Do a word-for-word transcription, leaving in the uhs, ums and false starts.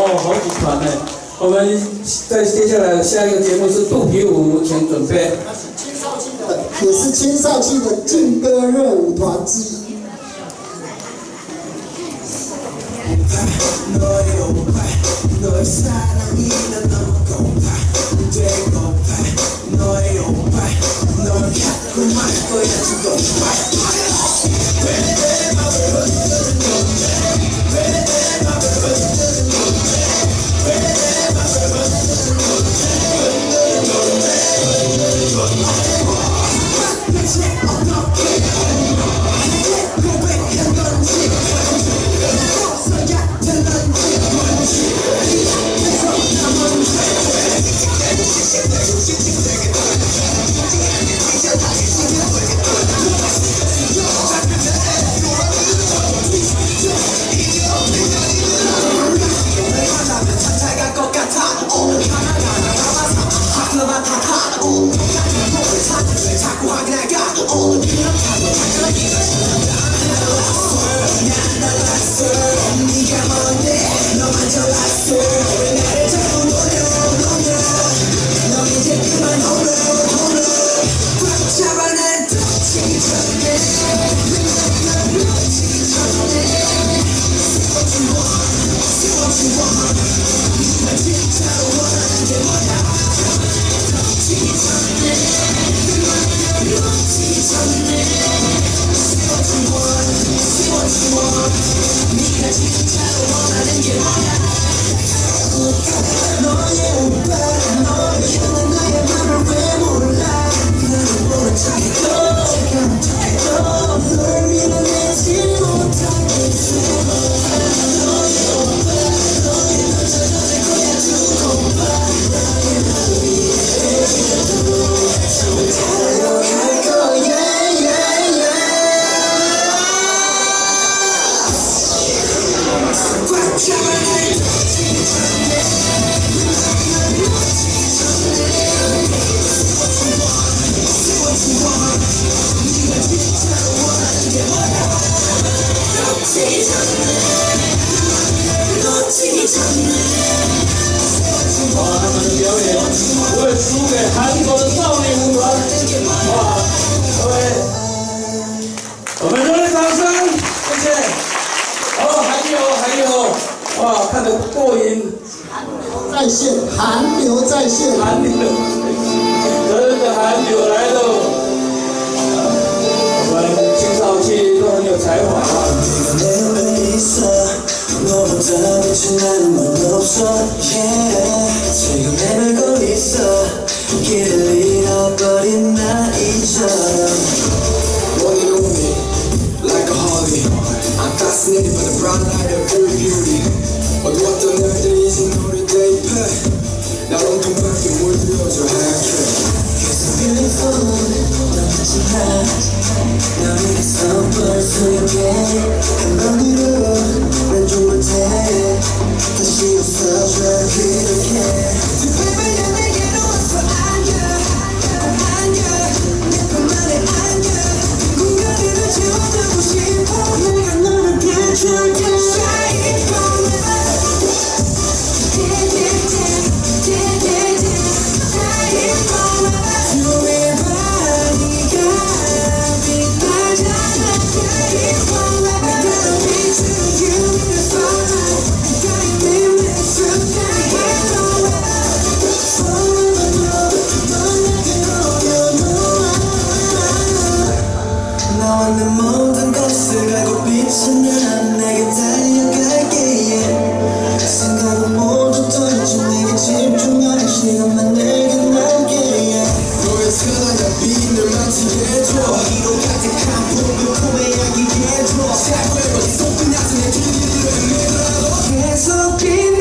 哦，好几团呢。我们在接下来下一个节目是肚皮舞，请准备。 也是青少期的劲歌热舞团之一。 我也输给韩国的少年舞团，哇！各位，我们热烈掌声，谢谢。哦，还有还有，哇，看得过瘾。 在线，韩流在线， 韩流，真的韩流来了。我们青少期都很有才华啊。 너보다 빛이 나는 건 없어 yeah. 지금 헤매고 있어 길을 잃어버린 나이처럼 One and only like a Harley I'm fascinated by the brown light of her beauty 어두웠던 날들이 이제 너를 대입해 날 온통 밝게 물들여줘 하얗게 You're so beautiful 너무지 hot 너에게 선물 소유해 한 번으로 왼쪽 못해 다시 웃어줘 그렇게 바보야 내게로 와서 안겨 꼭 안겨 내 품 안에 안겨 공간을 채워주고 싶어 내가 너를 비춰줄게 Shine forever yeah yeah yeah yeah yeah yeah Shine forever everybody가 빛나잖아 Shine forever 내가 비추 you 너와 내 모든 것을 알고 빛은 난 내게 달려갈게 yeah. 생각은 모두 던져 내게 집중하는 시간만 내게 남게 yeah. 너의 찬란한 빛을 만지게 해줘 이로 가득한 봄을 고백하게 해줘 살 거야 손끝 낮은 내 주위를 헤매더라도 계속 빛